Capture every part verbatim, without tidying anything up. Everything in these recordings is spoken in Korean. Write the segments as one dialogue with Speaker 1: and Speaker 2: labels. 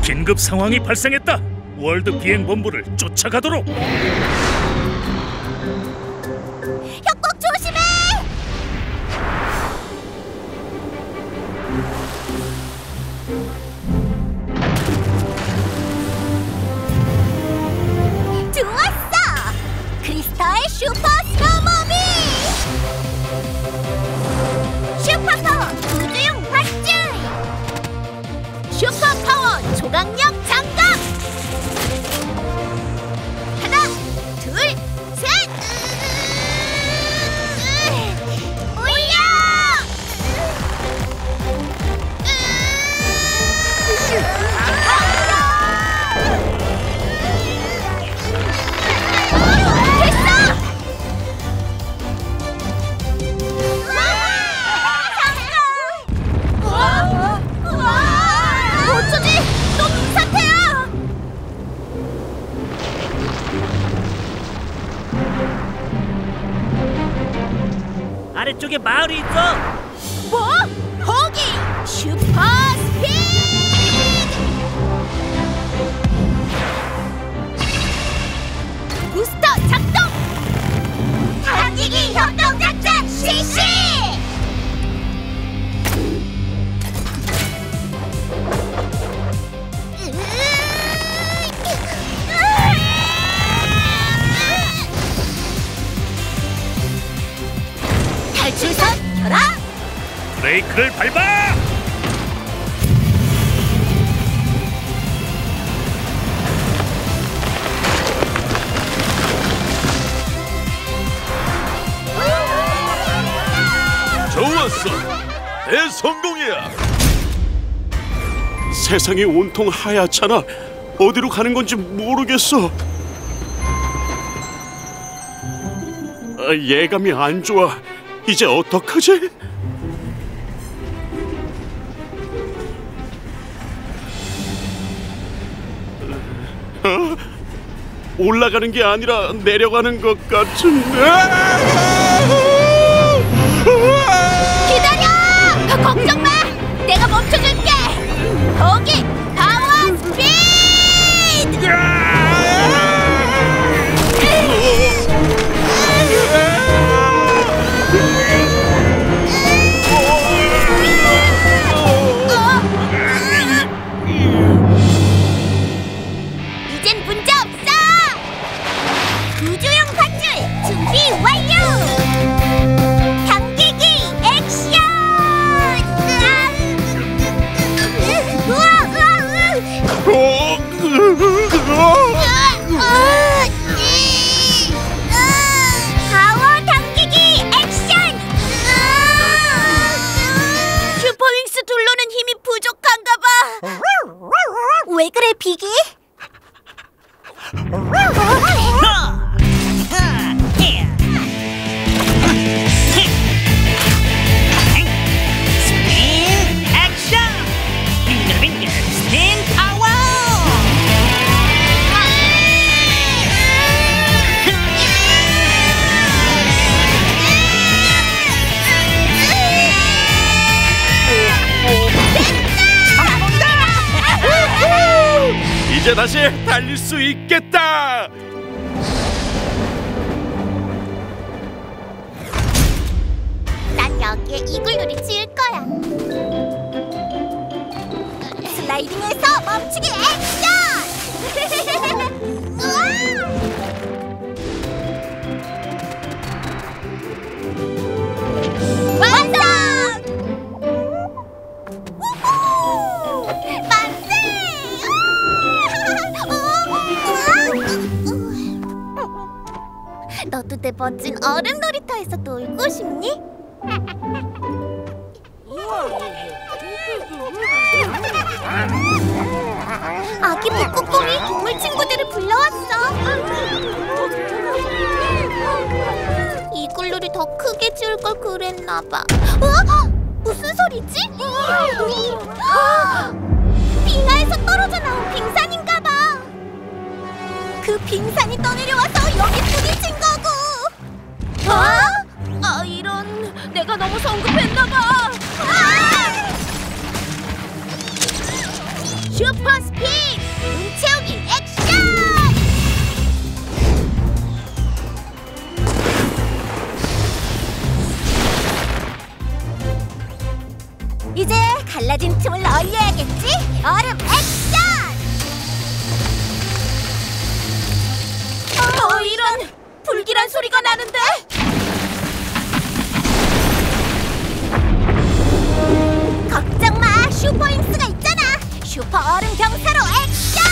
Speaker 1: 긴급 상황이 발생했다. 월드 비행 본부를 쫓아가도록.
Speaker 2: 협곡 조심해! 좋았어! 크리스탈 슈퍼 스노우모빌! 슈퍼파워 우주용 밧줄! 슈퍼파워 조각력 장갑! 하나, 둘, 셋! 올려! 어쩌지? 또 눈사태야!
Speaker 3: 아래쪽에 마을이 있어.
Speaker 2: 뭐? 거기! 슈퍼 스피드! 부스터 작동! 당기기 협동 작전 실시! 탈출선 켜라!
Speaker 1: 브레이크를 밟아!
Speaker 4: 좋았어. 대성공이야.
Speaker 5: 세상이 온통 하얗잖아. 어디로 가는 건지 모르겠어. 아, 예감이 안 좋아. 이제 어떡하지? 어? 올라가는 게 아니라 내려가는 것 같은데.
Speaker 2: 기다려! 걱정 마! 내가 멈춰줄게! 거기! 파워 스피드! 이젠 문제 없어! 우주용 밧줄 준비 완료! 당기기 액션! 우와! 파워 당기기 액션! 슈퍼윙스 둘로는 힘이 부족한가 봐. 왜 그래, 비기?
Speaker 3: 스핀 액션! 빙글빙글 스핀 파워!
Speaker 5: 이제 다시 달릴 수 있겠다.
Speaker 2: 난 여기에 이글루를 지을 거야. 슬라이딩해서 멈추기 액션! 완성! 우후! 만세! 너도 내 멋진 얼음 놀이터에서 놀고 싶니? 아기 북극곰이 동물 친구들을 불러왔어. 이글루를 더 크게 지을 걸 그랬나 봐. 어? 무슨 소리지? 빙하에서 떨어져 나온 빙산인가 봐. 그 빙산이 떠내려와서 여기 부딪힌 거고. 어? 아, 이런. 내가 너무 성급했나 봐. 아! 슈퍼 스피드! 이제 갈라진 틈을 널려야겠지? 얼음 액션! 어, 이런 불길한 소리가 나는데? 걱정 마, 슈퍼윙스가 있잖아. 슈퍼 얼음 병사로 액션!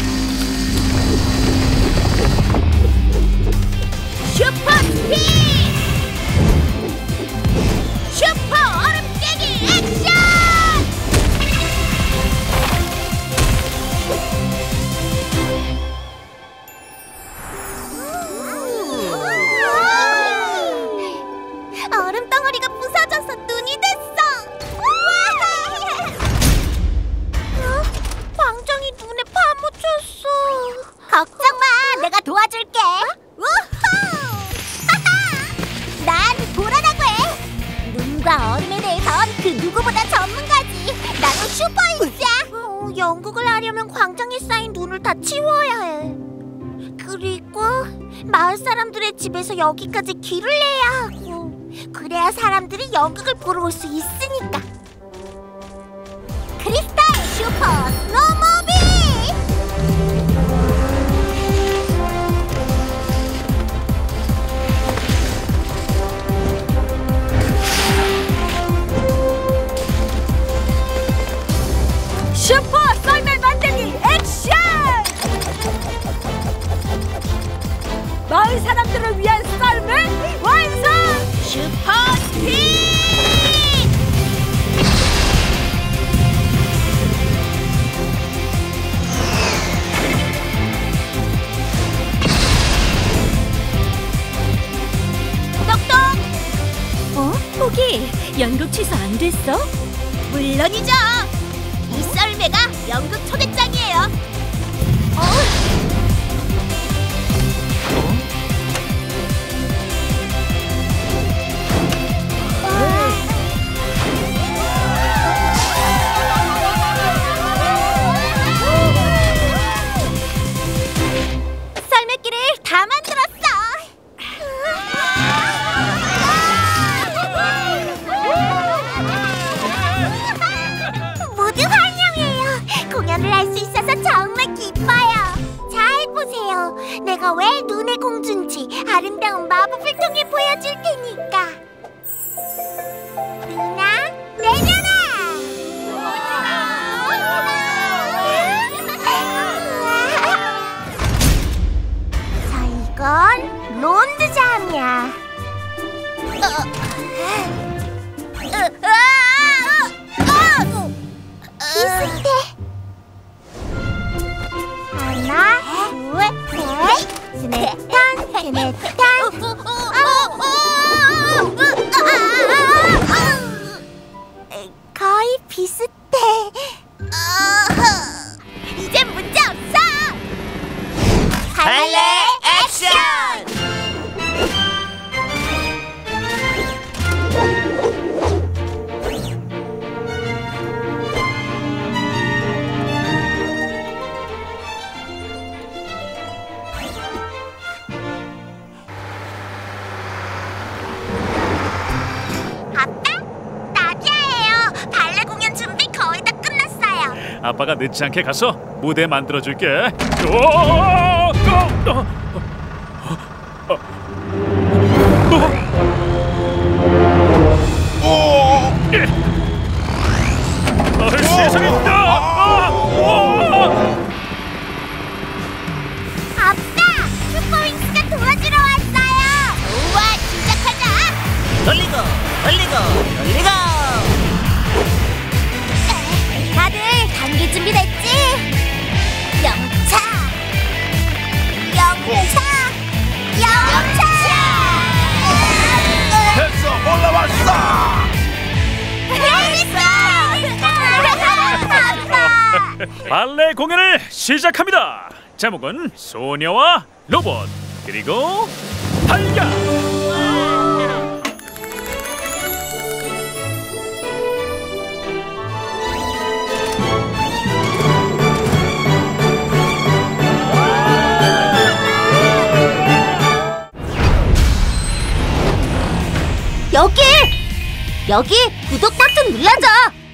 Speaker 2: 슈퍼 스피드! 슈퍼 얼음 깨기 액션! 얼음 덩어리가 부서져서 눈이 됐어. 어? 광장이 눈에 파묻혔어. 걱정 마, 내가 도와줄게. 우후! 난 보라라고 해. 눈과 얼음에 대해선 그 누구보다 전문가지. 나는 슈퍼인스야. 어, 연극을 하려면 광장에 쌓인 눈을 다 치워야 해. 그리고 마을 사람들의 집에서 여기까지 길을 내야 하고, 그래야 사람들이 연극을 보러 올 수 있으니까. 크리스탈 슈퍼 스노우모빌! 슈퍼 썰매 만들기 액션! 마을 사람들을 위한 썰매 완성! 슈퍼 스피드! 똑똑! 어? 포기, 연극 취소 안 됐어? 물론이죠! 이 썰매가 연극 초대장이에요. 어? 썰매길을 다 만들었어. 모두 환영해요. 공연을 할 수 있어서 정말 기뻐요. 잘 보세요. 내가 왜 눈의 공주인지 아름다운 마법을 통해 보여줄 테니까. 누나, 내려라! 자, 이건 론드잠이야. 비슷해. 하나, 둘, 셋. 스네탄, 스네탄. 거의 비슷해. 이젠 문제 없어.
Speaker 3: 발레 액션!
Speaker 2: 아빠, 나디아예요. 발레 공연 준비 거의 다 끝났어요.
Speaker 1: 아빠가 늦지 않게 가서 무대 만들어줄게. 오! 어! 어! 어! 예. 아, 세상에! 아! 아!
Speaker 2: 아빠, 슈퍼윙스가 도와주러 왔어요. 우와, 시작하자.
Speaker 3: 돌리고 돌리고 돌리고.
Speaker 2: 다들 감기 준비됐지? 영차! 영차! 영차!
Speaker 4: 됐어, 올라왔어.
Speaker 2: 아빠!
Speaker 1: 발레 공연을 시작합니다. 제목은 소녀와 로봇 그리고 달걀.
Speaker 2: 여기! 여기 구독 버튼 눌러줘!